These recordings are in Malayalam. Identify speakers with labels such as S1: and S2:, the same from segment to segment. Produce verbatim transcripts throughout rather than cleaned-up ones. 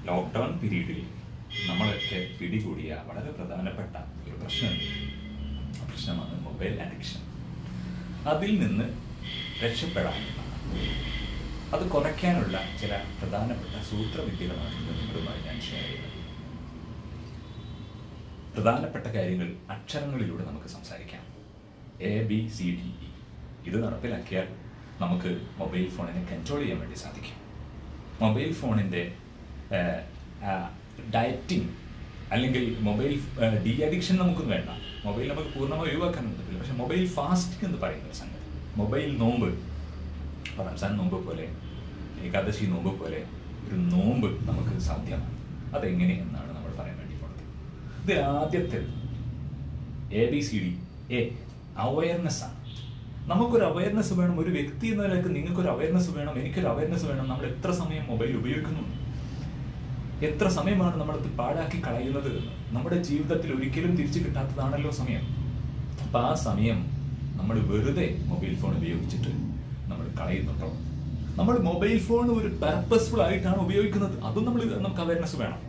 S1: ലോക്ക്ഡൗൺ പീരീഡിൽ നമ്മളൊക്കെ പിടികൂടിയ വളരെ പ്രധാനപ്പെട്ട ഒരു പ്രശ്നമുണ്ട്. ആ പ്രശ്നമാണ് മൊബൈൽ അഡിക്ഷൻ. അതിൽ നിന്ന് രക്ഷപ്പെടാനുള്ള, അത് കുറയ്ക്കാനുള്ള ചില പ്രധാനപ്പെട്ട സൂത്രവിദ്യകളാണ് ഇന്ന് നിങ്ങളുമായി ഞാൻ ഷെയർ ചെയ്യുന്നത്. പ്രധാനപ്പെട്ട കാര്യങ്ങൾ അക്ഷരങ്ങളിലൂടെ നമുക്ക് സംസാരിക്കാം. A B C D E ഇത് നടപ്പിലാക്കിയാൽ നമുക്ക് മൊബൈൽ ഫോണിനെ കൺട്രോൾ ചെയ്യാൻ വേണ്ടി സാധിക്കും. മൊബൈൽ ഫോണിൻ്റെ ഡയറ്റിംഗ് അല്ലെങ്കിൽ മൊബൈൽ ഡി അഡിക്ഷൻ നമുക്കൊന്നും വേണ്ട. മൊബൈൽ നമുക്ക് പൂർണ്ണമായി ഒഴിവാക്കാനൊന്നും പറ്റില്ല. പക്ഷെ മൊബൈൽ ഫാസ്റ്റിംഗ് എന്ന് പറയുന്ന ഒരു സംഗതി, മൊബൈൽ നോമ്പ്, ഇപ്പോൾ റംസാൻ നോമ്പ് പോലെ ഏകാദശി നോമ്പ് പോലെ ഒരു നോമ്പ് നമുക്ക് സാധ്യമാണ്. അതെങ്ങനെയെന്നാണ് നമ്മൾ പറയാൻ വേണ്ടി പോകുന്നത്. ഇത് ആദ്യത്തെ A B C D A awareness ആണ്. നമുക്കൊരു അവയർനെസ് വേണം. ഒരു വ്യക്തി എന്ന നിലയ്ക്ക് നിങ്ങൾക്കൊരു അവയർനെസ് വേണം, എനിക്കൊരു അവയർനെസ് വേണം. നമ്മൾ എത്ര സമയം മൊബൈൽ ഉപയോഗിക്കുന്നുണ്ട്, എത്ര സമയമാണ് നമ്മളത് പാഴാക്കി കളയുന്നത് എന്ന്. നമ്മുടെ ജീവിതത്തിൽ ഒരിക്കലും തിരിച്ചു കിട്ടാത്തതാണല്ലോ സമയം. അപ്പം ആ സമയം നമ്മൾ വെറുതെ മൊബൈൽ ഫോൺ ഉപയോഗിച്ചിട്ട് നമ്മൾ കളയുന്നുണ്ടോ? നമ്മൾ മൊബൈൽ ഫോൺ ഒരു പർപ്പസ്ഫുൾ ആയിട്ടാണ് ഉപയോഗിക്കുന്നത്. അതും നമ്മൾ നമുക്ക് അവയർനെസ് വേണം.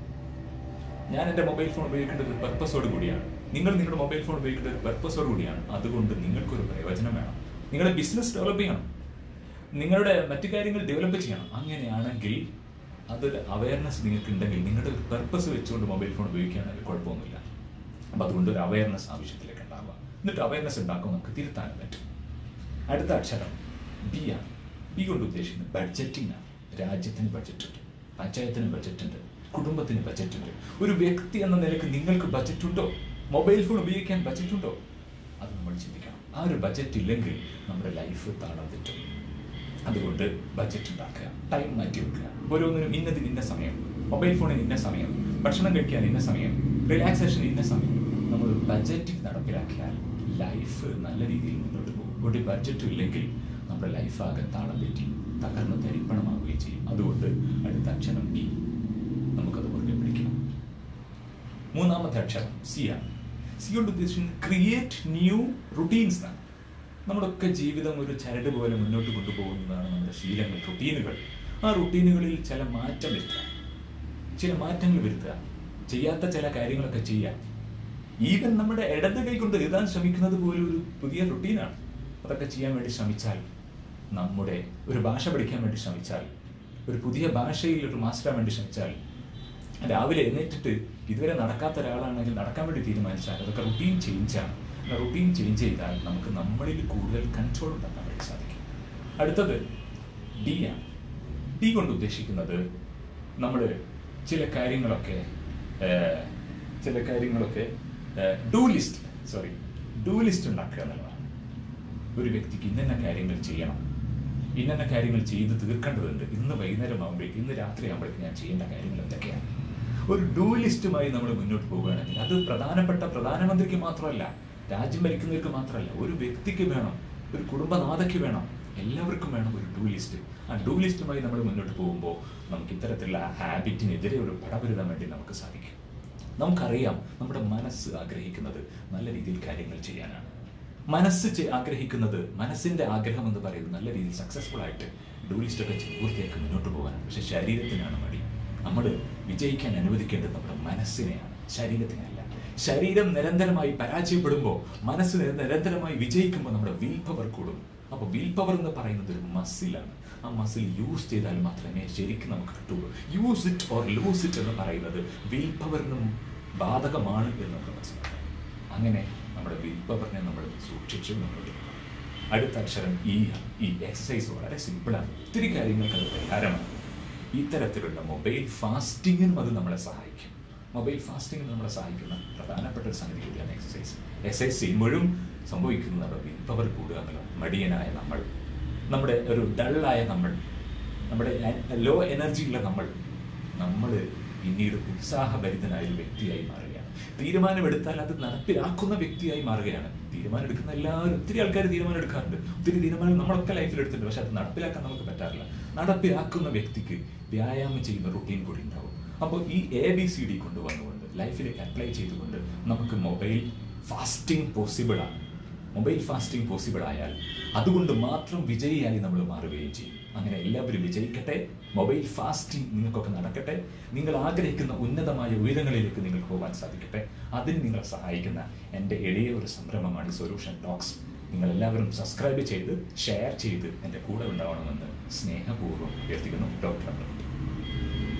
S1: ഞാൻ എൻ്റെ മൊബൈൽ ഫോൺ ഉപയോഗിക്കേണ്ടത് ഒരു പർപ്പസോട് കൂടിയാണ്. നിങ്ങൾ നിങ്ങളുടെ മൊബൈൽ ഫോൺ ഉപയോഗിക്കേണ്ട ഒരു പർപ്പസോട് കൂടിയാണ്. അതുകൊണ്ട് നിങ്ങൾക്കൊരു പ്രയോജനം വേണം. നിങ്ങളുടെ ബിസിനസ് ഡെവലപ്പ് ചെയ്യണം, നിങ്ങളുടെ മറ്റു കാര്യങ്ങൾ ഡെവലപ്പ് ചെയ്യണം. അങ്ങനെയാണെങ്കിൽ അതൊരു അവയർനെസ് നിങ്ങൾക്ക് ഉണ്ടെങ്കിൽ നിങ്ങളുടെ ഒരു പർപ്പസ് വെച്ചുകൊണ്ട് മൊബൈൽ ഫോൺ ഉപയോഗിക്കുകയാണെങ്കിൽ കുഴപ്പമൊന്നുമില്ല. അപ്പം അതുകൊണ്ട് ഒരു അവയർനെസ് ആവശ്യത്തിലേക്ക് ഉണ്ടാവുക. എന്നിട്ട് അവയർനെസ് ഉണ്ടാക്കുമ്പോൾ നമുക്ക് തിരുത്താനും പറ്റും. അടുത്ത അക്ഷരം ബി ആണ്. ബി കൊണ്ട് ഉദ്ദേശിക്കുന്നത് ബഡ്ജറ്റിംഗ് ആണ്. രാജ്യത്തിന് ബഡ്ജറ്റ് ഉണ്ട്, പഞ്ചായത്തിന് ബഡ്ജറ്റ് ഉണ്ട്, കുടുംബത്തിന് ബഡ്ജറ്റ് ഉണ്ട്. ഒരു വ്യക്തി എന്ന നിലയ്ക്ക് നിങ്ങൾക്ക് ബഡ്ജറ്റ് ഉണ്ടോ? മൊബൈൽ ഫോൺ ഉപയോഗിക്കാൻ ബഡ്ജറ്റ് ഉണ്ടോ? അത് നമ്മൾ ചിന്തിക്കണം. ആ ഒരു ബഡ്ജറ്റ് ഇല്ലെങ്കിൽ നമ്മുടെ ലൈഫ് താളം തെറ്റും. അതുകൊണ്ട് ബഡ്ജറ്റ് ഉണ്ടാക്കുക, ടൈം മാറ്റി വെക്കുക. ഓരോന്നിനും ഇന്നതിന് ഇന്ന സമയം, മൊബൈൽ ഫോണിന് ഇന്ന സമയം, ഭക്ഷണം കഴിക്കാൻ ഇന്ന സമയം, റിലാക്സേഷൻ ഇന്ന സമയം. നമ്മൾ ബഡ്ജറ്റിംഗ് നടപ്പിലാക്കിയാൽ ലൈഫ് നല്ല രീതിയിൽ മുന്നോട്ട് പോകും. ഒരു ബഡ്ജറ്റും ഇല്ലെങ്കിൽ നമ്മുടെ ലൈഫ് ആകെ താളം തെറ്റി തകർന്ന് തരിപ്പണമാവുകയും ചെയ്യും. അതുകൊണ്ട് അടുത്ത അക്ഷരം ബി, നമുക്കത് മുറുകെ പിടിക്കണം. മൂന്നാമത്തെ അക്ഷരം സി ആണ്. സി കൊണ്ട് ഉദ്ദേശിക്കുന്നത് ക്രിയേറ്റ് ന്യൂ റുട്ടീൻസ് ആണ്. നമ്മളൊക്കെ ജീവിതം ഒരു ചരട് പോലെ മുന്നോട്ട് കൊണ്ടുപോകുന്നതാണ് നമ്മുടെ ശീലങ്ങൾ, റുട്ടീനുകൾ. ആ റുട്ടീനുകളിൽ ചില മാറ്റം വരുത്തുക, ചില മാറ്റങ്ങൾ വരുത്തുക, ചെയ്യാത്ത ചില കാര്യങ്ങളൊക്കെ ചെയ്യുക. ഈവൻ നമ്മുടെ ഇടത് കൈ കൊണ്ട് എഴുതാൻ ശ്രമിക്കുന്നത് പോലും ഒരു പുതിയ റുട്ടീനാണ്. അതൊക്കെ ചെയ്യാൻ വേണ്ടി ശ്രമിച്ചാൽ, നമ്മുടെ ഒരു ഭാഷ പഠിക്കാൻ വേണ്ടി ശ്രമിച്ചാൽ, ഒരു പുതിയ ഭാഷയിൽ ഒരു മാസ്റ്ററാൻ വേണ്ടി ശ്രമിച്ചാൽ, രാവിലെ എഴുന്നേറ്റിട്ട് ഇതുവരെ നടക്കാത്ത ഒരാളാണെങ്കിൽ നടക്കാൻ വേണ്ടി തീരുമാനിച്ചാൽ, അതൊക്കെ റുട്ടീൻ ചേഞ്ചാണ്. റുട്ടീൻ ചേഞ്ച് ചെയ്താൽ നമുക്ക് നമ്മളിൽ കൂടുതൽ കൺട്രോൾ ഉണ്ടാക്കാൻ വേണ്ടി സാധിക്കും. അടുത്തത് ഡി ആണ്. ഡി കൊണ്ട് ഉദ്ദേശിക്കുന്നത് നമ്മൾ ചില കാര്യങ്ങളൊക്കെ ചില കാര്യങ്ങളൊക്കെ do list sorry do list ഉണ്ടാക്കുക എന്നുള്ളതാണ്. ഒരു വ്യക്തിക്ക് ഇന്ന കാര്യങ്ങൾ ചെയ്യണം, ഇന്ന കാര്യങ്ങൾ ചെയ്ത് തീർക്കേണ്ടതുണ്ട്, ഇന്ന് വൈകുന്നേരം ആകുമ്പോഴേക്ക്, ഇന്ന് രാത്രി ആകുമ്പോഴേക്ക് ഞാൻ ചെയ്യേണ്ട കാര്യങ്ങൾ എന്തൊക്കെയാണ്. ഒരു ഡു ലിസ്റ്റുമായി നമ്മൾ മുന്നോട്ട് പോവുകയാണെങ്കിൽ അത് പ്രധാനപ്പെട്ട പ്രധാനമന്ത്രിക്ക് മാത്രമല്ല, രാജ്യം ഭരിക്കുന്നവർക്ക് മാത്രമല്ല, ഒരു വ്യക്തിക്ക് വേണം, ഒരു കുടുംബനാഥയ്ക്ക് വേണം, എല്ലാവർക്കും വേണം ഒരു ഡു ലിസ്റ്റ്. ആ ഡു ലിസ്റ്റുമായി നമ്മൾ മുന്നോട്ട് പോകുമ്പോൾ നമുക്ക് ഇത്തരത്തിലുള്ള ഹാബിറ്റിനെതിരെ ഒരു പടപൊരുതാൻ വേണ്ടി നമുക്ക് സാധിക്കും. നമുക്കറിയാം നമ്മുടെ മനസ്സ് ആഗ്രഹിക്കുന്നത് നല്ല രീതിയിൽ കാര്യങ്ങൾ ചെയ്യാനാണ്. മനസ്സ് ആഗ്രഹിക്കുന്നത്, മനസ്സിൻ്റെ ആഗ്രഹം എന്ന് പറയുന്നത് നല്ല രീതിയിൽ സക്സസ്ഫുൾ ആയിട്ട് ഡു ലിസ്റ്റൊക്കെ പൂർത്തിയാക്കി മുന്നോട്ട് പോകാനാണ്. പക്ഷെ ശരീരത്തിനാണ് മടി. നമ്മൾ വിജയിക്കാൻ അനുവദിക്കേണ്ടത് നമ്മുടെ മനസ്സിനെയാണ്, ശരീരത്തിനല്ല. ശരീരം നിരന്തരമായി പരാജയപ്പെടുമ്പോൾ മനസ്സ് നിരന്തരമായി വിജയിക്കുമ്പോൾ നമ്മുടെ വിൽ പവർ കൂടും. അപ്പോൾ വിൽ പവർ എന്ന് പറയുന്നത് ഒരു മസിലാണ്. ആ മസിൽ യൂസ് ചെയ്താൽ മാത്രമേ ശരിക്കും നമുക്ക് കിട്ടുള്ളൂ. Use it or lose it എന്ന് പറയുന്നത് വിൽ പവറിനും ബാധകമാണ് എന്ന് നമുക്ക് മനസ്സിലാക്കാം. അങ്ങനെ നമ്മുടെ വിൽ പവറിനെ നമ്മൾ സൂക്ഷിച്ച് മുന്നോട്ട് പോകണം. അടുത്ത അക്ഷരം ഈ ഈ എക്സസൈസ് വളരെ സിമ്പിളാണ്. ഒത്തിരി കാര്യങ്ങൾക്ക് അത് പരിഹാരമാണ്. ഇത്തരത്തിലുള്ള മൊബൈൽ ഫാസ്റ്റിങ്ങിനും അത് നമ്മളെ സഹായിക്കും. മൊബൈൽ ഫാസ്റ്റിംഗ് നമ്മളെ സഹായിക്കുന്ന പ്രധാനപ്പെട്ട ഒരു സംഗതി കൂടിയാണ് എക്സസൈസ്. എക്സസൈസ് ചെയ്യുമ്പോഴും സംഭവിക്കുന്നത് നമ്മുടെ വിൽ പവർ കൂടുക എന്നുള്ളത്. മടിയനായ നമ്മൾ, നമ്മുടെ ഒരു ഡള്ളായ നമ്മൾ, നമ്മുടെ ലോ എനർജിയുള്ള നമ്മൾ നമ്മൾ പിന്നീട് ഉത്സാഹഭരിതനായ ഒരു വ്യക്തിയായി മാറുകയാണ്. തീരുമാനമെടുത്താൽ അത് നടപ്പിലാക്കുന്ന വ്യക്തിയായി മാറുകയാണ്. തീരുമാനം എടുക്കുന്ന എല്ലാവരും, ഒത്തിരി ആൾക്കാർ തീരുമാനം എടുക്കാറുണ്ട്, ഒത്തിരി തീരുമാനം നമ്മളൊക്കെ ലൈഫിൽ എടുത്തിട്ടുണ്ട്. പക്ഷെ അത് നടപ്പിലാക്കാൻ നമുക്ക് പറ്റാറില്ല. നടപ്പിലാക്കുന്ന വ്യക്തിക്ക് വ്യായാമം ചെയ്യുന്ന റുട്ടീൻ കൂടി ഉണ്ടാവും. അപ്പോൾ ഈ എ ബി സി ഡി കൊണ്ടുവന്നുകൊണ്ട് ലൈഫിലേക്ക് അപ്ലൈ ചെയ്തുകൊണ്ട് നമുക്ക് മൊബൈൽ ഫാസ്റ്റിംഗ് പോസിബിളാണ്. മൊബൈൽ ഫാസ്റ്റിംഗ് പോസിബിൾ ആയാൽ അതുകൊണ്ട് മാത്രം വിജയിയായി നമ്മൾ മാറുകയും ചെയ്യും. അങ്ങനെ എല്ലാവരും വിജയിക്കട്ടെ. മൊബൈൽ ഫാസ്റ്റിംഗ് നിങ്ങൾക്കൊക്കെ നടക്കട്ടെ. നിങ്ങൾ ആഗ്രഹിക്കുന്ന ഉന്നതമായ ഉയരങ്ങളിലേക്ക് നിങ്ങൾക്ക് പോകാൻ സാധിക്കട്ടെ. അതിന് നിങ്ങളെ സഹായിക്കുന്ന എൻ്റെ എളിയ ഒരു സംരംഭമാണ് സൊല്യൂഷൻ ടോക്സ്. നിങ്ങളെല്ലാവരും സബ്സ്ക്രൈബ് ചെയ്ത് ഷെയർ ചെയ്ത് എൻ്റെ കൂടെ ഉണ്ടാവണമെന്ന് സ്നേഹപൂർവ്വം അഭ്യർത്ഥിക്കുന്നു. ഡോക്ടർ അബ്രഹ്മൻ.